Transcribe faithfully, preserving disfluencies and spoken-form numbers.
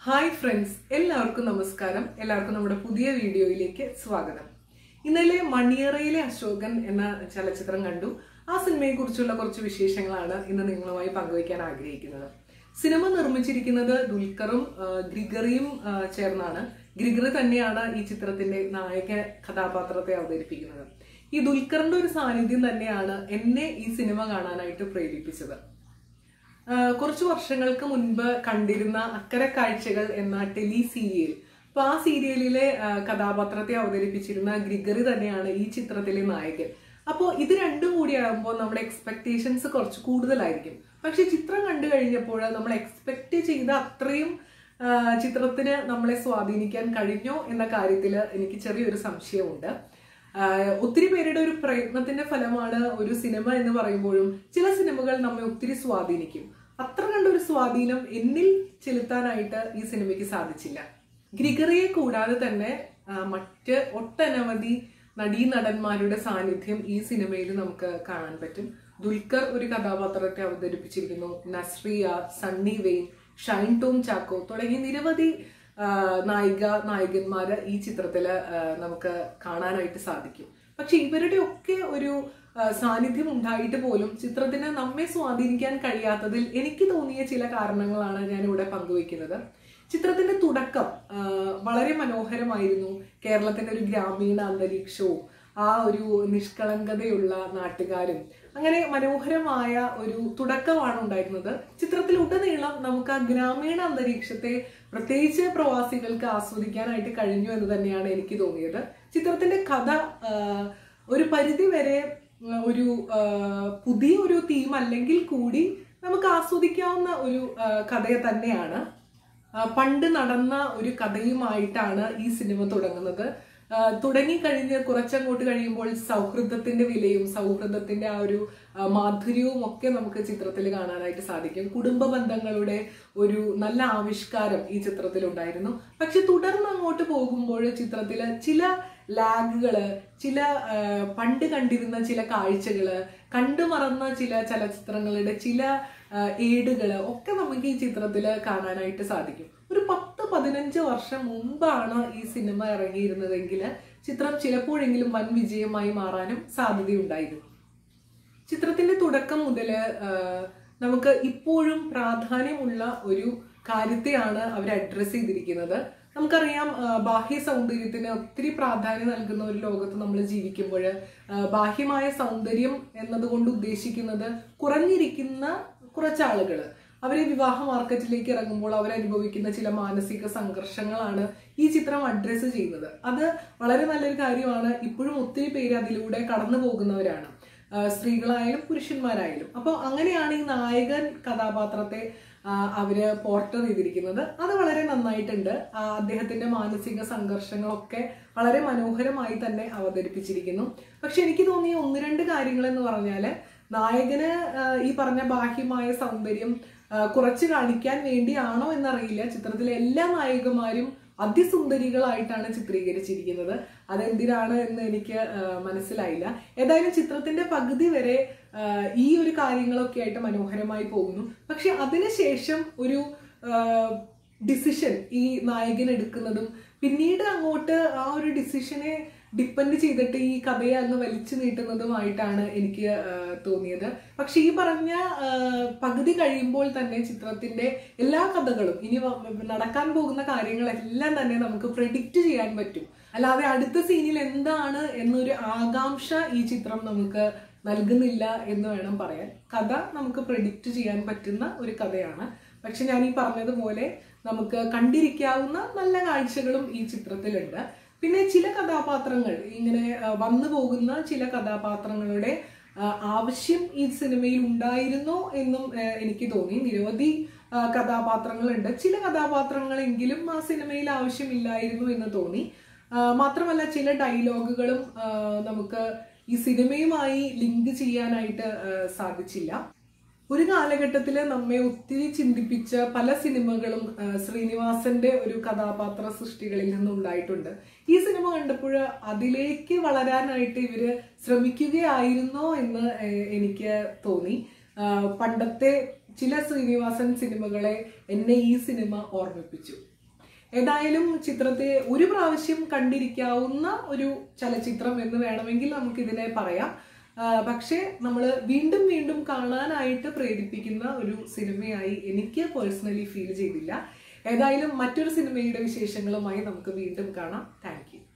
Hi friends, എല്ലാവർക്കും നമസ്കാരം. എല്ലാവർക്കും നമ്മുടെ പുതിയ വീഡിയോയിലേക്ക് സ്വാഗതം. ഇന്നലെ മണിയറയിലെ അശോകൻ എന്ന ചലച്ചിത്രം കണ്ടു. ആ സിനിമയെ കുറിച്ചുള്ള കുറച്ച് വിശേഷങ്ങളാണ് ഇന്ന് നിങ്ങളുമായി പങ്കുവയ്ക്കാൻ ആഗ്രഹിക്കുന്നത്. സിനിമ നിർമ്മിച്ചിരിക്കുന്നത് ദുൽഖറും ഗ്രിഗറിയും ചേർന്നാണ്. ഗ്രിഗറി തന്നെയാണ് ഈ ചിത്രത്തിന്റെ നായക കഥാപാത്രത്തെ അവതരിപ്പിക്കുന്നത്. ഈ ദുൽഖറിന്റെ ഒരു സാന്നിധ്യം തന്നെയാണ് എന്നെ ഈ സിനിമ കാണാനായിട്ട് പ്രേരിപ്പിച്ചത്. കുറച്ചു വർഷങ്ങൾക്ക് മുൻപ് കണ്ടിരുന്ന അക്കരെ കാഴ്ചകൾ എന്ന ടെലി സീരിയൽ, അപ്പൊ ആ സീരിയലിലെ കഥാപാത്രത്തെ അവതരിപ്പിച്ചിരുന്ന ഗ്രിഗറി തന്നെയാണ് ഈ ചിത്രത്തിലെ നായകൻ. അപ്പോൾ ഇത് രണ്ടും കൂടിയാകുമ്പോൾ നമ്മുടെ എക്സ്പെക്ടേഷൻസ് കുറച്ച് കൂടുതലായിരിക്കും. പക്ഷെ ചിത്രം കണ്ടു കഴിഞ്ഞപ്പോൾ നമ്മൾ എക്സ്പെക്ട് ചെയ്ത അത്രയും ചിത്രത്തിന് നമ്മളെ സ്വാധീനിക്കാൻ കഴിഞ്ഞോ എന്ന കാര്യത്തിൽ എനിക്ക് ചെറിയൊരു സംശയമുണ്ട്. ഒത്തിരി പേരുടെ ഒരു പ്രയത്നത്തിന്റെ ഫലമാണ് ഒരു സിനിമ എന്ന് പറയുമ്പോഴും ചില സിനിമകൾ നമ്മെ ഒത്തിരി സ്വാധീനിക്കും. അത്ര കണ്ടൊരു സ്വാധീനം എന്നിൽ ചെലുത്താനായിട്ട് ഈ സിനിമയ്ക്ക് സാധിച്ചില്ല. ഗ്രിഗറിയെ കൂടാതെ തന്നെ മറ്റ് ഒട്ടനവധി നടീനടന്മാരുടെ സാന്നിധ്യം ഈ സിനിമയിൽ നമുക്ക് കാണാൻ പറ്റും. ദുൽഖർ ഒരു കഥാപാത്രത്തെ അവതരിപ്പിച്ചിരിക്കുന്നു. നസ്രിയ, സണ്ണി വെയിൻ, ഷൈൻ ടോം ചാക്കോ തുടങ്ങിയ നിരവധി നായിക നായകന്മാര് ഈ ചിത്രത്തില് നമുക്ക് കാണാനായിട്ട് സാധിക്കും. പക്ഷെ ഇവരുടെ ഒക്കെ ഒരു സാന്നിധ്യം ഉണ്ടായിട്ട് പോലും ചിത്രത്തിന് നമ്മെ സ്വാധീനിക്കാൻ കഴിയാത്തതിൽ എനിക്ക് തോന്നിയ ചില കാരണങ്ങളാണ് ഞാൻ ഇവിടെ പങ്കുവയ്ക്കുന്നത്. ചിത്രത്തിന്റെ തുടക്കം വളരെ മനോഹരമായിരുന്നു. കേരളത്തിന്റെ ഒരു ഗ്രാമീണ അന്തരീക്ഷവും ആ ഒരു നിഷ്കളങ്കതയുള്ള നാട്ടുകാരും, അങ്ങനെ മനോഹരമായ ഒരു തുടക്കമാണ് ഉണ്ടായിരുന്നത്. ചിത്രത്തിലുടനീളം നമുക്ക് ആ ഗ്രാമീണ അന്തരീക്ഷത്തെ പ്രത്യേകിച്ച് പ്രവാസികൾക്ക് ആസ്വദിക്കാനായിട്ട് കഴിഞ്ഞു എന്ന് തന്നെയാണ് എനിക്ക് തോന്നിയത്. ചിത്രത്തിന്റെ കഥ ഒരു പരിധി വരെ ഒരു പുതിയ ഒരു തീം അല്ലെങ്കിൽ കൂടി നമുക്ക് ആസ്വദിക്കാവുന്ന ഒരു കഥയെ തന്നെയാണ്. പണ്ട് നടന്ന ഒരു കഥയുമായിട്ടാണ് ഈ സിനിമ തുടങ്ങുന്നത്. തുടങ്ങിക്കഴിഞ്ഞ് കുറച്ചങ്ങോട്ട് കഴിയുമ്പോൾ സൗഹൃദത്തിന്റെ വിലയും സൗഹൃദത്തിന്റെ ആ ഒരു മാധുര്യവും ഒക്കെ നമുക്ക് ചിത്രത്തിൽ കാണാനായിട്ട് സാധിക്കും. കുടുംബ ബന്ധങ്ങളുടെ ഒരു നല്ല ആവിഷ്കാരം ഈ ചിത്രത്തിൽ ഉണ്ടായിരുന്നു. പക്ഷെ തുടർന്ന് അങ്ങോട്ട് പോകുമ്പോൾ ചിത്രത്തില് ചില ലാഗുകള്, ചില പണ്ട് കണ്ടിരുന്ന ചില കാഴ്ചകള്, കണ്ടുമറന്ന ചില ചലച്ചിത്രങ്ങളുടെ ചില ഏടുകള് ഒക്കെ നമുക്ക് ഈ ചിത്രത്തില് കാണാനായിട്ട് സാധിക്കും. ഒരു പത്ത് പതിനഞ്ച് വർഷം മുമ്പാണ് ഈ സിനിമ ഇറങ്ങിയിരുന്നതെങ്കിൽ ചിത്രം ചിലപ്പോഴെങ്കിലും വൻ വിജയമായി മാറാനും സാധ്യതയുണ്ടായിരുന്നു. ചിത്രത്തിന്റെ തുടക്കം മുതല് നമുക്ക് ഇപ്പോഴും പ്രാധാന്യമുള്ള ഒരു കാര്യത്തെയാണ് അവർ അഡ്രസ് ചെയ്തിരിക്കുന്നത്. നമുക്കറിയാം, ബാഹ്യ സൗന്ദര്യത്തിന് ഒത്തിരി പ്രാധാന്യം നൽകുന്ന ഒരു ലോകത്ത് നമ്മൾ ജീവിക്കുമ്പോൾ ബാഹ്യമായ സൗന്ദര്യം എന്നതുകൊണ്ട് ഉദ്ദേശിക്കുന്നത് കുറഞ്ഞിരിക്കുന്ന കുറച്ചാളുകൾ അവരെ വിവാഹ മാർക്കറ്റിലേക്ക് ഇറങ്ങുമ്പോൾ അവരനുഭവിക്കുന്ന ചില മാനസിക സംഘർഷങ്ങളാണ് ഈ ചിത്രം അഡ്രസ്സ് ചെയ്യുന്നത്. അത് വളരെ നല്ലൊരു കാര്യമാണ്. ഇപ്പോഴും ഒത്തിരി പേര് അതിലൂടെ കടന്നു പോകുന്നവരാണ്, സ്ത്രീകളായാലും പുരുഷന്മാരായാലും. അപ്പോൾ അങ്ങനെയാണ് ഈ നായകൻ കഥാപാത്രത്തെ അവര് പോർട്രേറ്റ് ചെയ്തിരിക്കുന്നത്. അത് വളരെ നന്നായിട്ടുണ്ട്. അദ്ദേഹത്തിന്റെ മാനസിക സംഘർഷങ്ങളൊക്കെ വളരെ മനോഹരമായി തന്നെ അവതരിപ്പിച്ചിരിക്കുന്നു. പക്ഷെ എനിക്ക് തോന്നിയ ഒന്ന് രണ്ട് കാര്യങ്ങൾ എന്ന് പറഞ്ഞാല്, നായകന് ഈ പറഞ്ഞ ബാഹ്യമായ സൗന്ദര്യം കുറച്ച് കാണിക്കാൻ വേണ്ടിയാണോ എന്നറിയില്ല, ചിത്രത്തിലെ എല്ലാ നായികമാരും അതിസുന്ദരികളായിട്ടാണ് ചിത്രീകരിച്ചിരിക്കുന്നത്. അതെന്തിനാണ് എന്ന് എനിക്ക് മനസ്സിലായില്ല. ഏതായാലും ചിത്രത്തിന്റെ പകുതി വരെ ഈ ഒരു കാര്യങ്ങളൊക്കെ ആയിട്ട് മനോഹരമായി പോകുന്നു. പക്ഷെ അതിനുശേഷം ഒരു ഡിസിഷൻ ഈ നായകൻ എടുക്കുന്നതും പിന്നീട് അങ്ങോട്ട് ആ ഒരു ഡിസിഷനെ ഡിപ്പെൻഡ് ചെയ്തിട്ട് ഈ കഥയെ അങ്ങ് വലിച്ചു നീട്ടുന്നതുമായിട്ടാണ് എനിക്ക് തോന്നിയത്. പക്ഷെ ഈ പറഞ്ഞ പകുതി കഴിയുമ്പോൾ തന്നെ ചിത്രത്തിന്റെ എല്ലാ കഥകളും, ഇനി നടക്കാൻ പോകുന്ന കാര്യങ്ങളെല്ലാം തന്നെ നമുക്ക് പ്രെഡിക്റ്റ് ചെയ്യാൻ പറ്റും. അല്ലാതെ അടുത്ത സീനിൽ എന്താണ് എന്നൊരു ആകാംക്ഷ ഈ ചിത്രം നമുക്ക് നൽകുന്നില്ല എന്ന് വേണം പറയാൻ. കഥ നമുക്ക് പ്രെഡിക്റ്റ് ചെയ്യാൻ പറ്റുന്ന ഒരു കഥയാണ്. പക്ഷെ ഞാൻ ഈ പറഞ്ഞതുപോലെ നമുക്ക് കണ്ടിരിക്കാവുന്ന നല്ല കാഴ്ചകളും ഈ ചിത്രത്തിലുണ്ട്. പിന്നെ ചില കഥാപാത്രങ്ങൾ, ഇങ്ങനെ വന്നു പോകുന്ന ചില കഥാപാത്രങ്ങളുടെ ആവശ്യം ഈ സിനിമയിൽ ഉണ്ടായിരുന്നോ എന്നും എനിക്ക് തോന്നി. നിരവധി കഥാപാത്രങ്ങളുണ്ട്, ചില കഥാപാത്രങ്ങളെങ്കിലും ആ സിനിമയിൽ ആവശ്യമില്ലായിരുന്നു എന്ന് തോന്നി. മാത്രമല്ല ചില ഡയലോഗുകളും നമുക്ക് ഈ സിനിമയുമായി ലിങ്ക് ചെയ്യാനായിട്ട് സാധിച്ചില്ല. ഒരു കാലഘട്ടത്തിൽ നമ്മെ ഒത്തിരി ചിന്തിപ്പിച്ച പല സിനിമകളും ശ്രീനിവാസന്റെ ഒരു കഥാപാത്ര സൃഷ്ടികളിൽ നിന്നുണ്ടായിട്ടുണ്ട്. ഈ സിനിമ കണ്ടപ്പോൾ അതിലേക്ക് വളരാനായിട്ട് ഇവര് ശ്രമിക്കുകയായിരുന്നോ എന്ന് എനിക്ക് തോന്നി. പണ്ടത്തെ ചില ശ്രീനിവാസൻ സിനിമകളെ എന്നെ ഈ സിനിമ ഓർമ്മിപ്പിച്ചു. ഏതായാലും ചിത്രത്തെ ഒരു പ്രാവശ്യം കണ്ടിരിക്കാവുന്ന ഒരു ചലച്ചിത്രം എന്ന് വേണമെങ്കിൽ നമുക്ക് ഇതിനെ പറയാം. പക്ഷേ നമ്മൾ വീണ്ടും വീണ്ടും കാണാനായിട്ട് പ്രേരിപ്പിക്കുന്ന ഒരു സിനിമയായി എനിക്ക് പേഴ്സണലി ഫീൽ ചെയ്തില്ല. ഏതായാലും മറ്റൊരു സിനിമയുടെ വിശേഷങ്ങളുമായി നമുക്ക് വീണ്ടും കാണാം. Thank U.